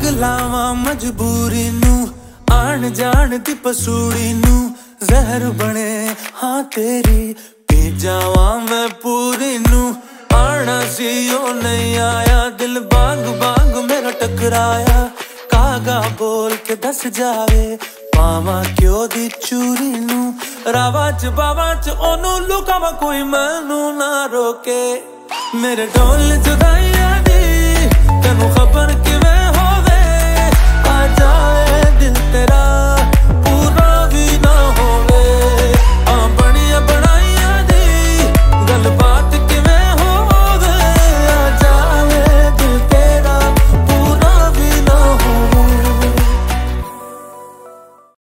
लावा मजबूरी नू आन जान दी पसूड़ी नू जहर बने हाँ तेरी पी जावा मैं पूरी नू आना सी ओ नहीं आया दिल बांग बांग मेरा टकराया कागा बोल के दस जावे पावा क्यों दी चूरी नू रावा च बावा च ओनू लुकावा कोई मैनू ना रोके मेरे ढोल जुदाइया दी तेनू खबर किवें होवे आ जाए दिल तेरा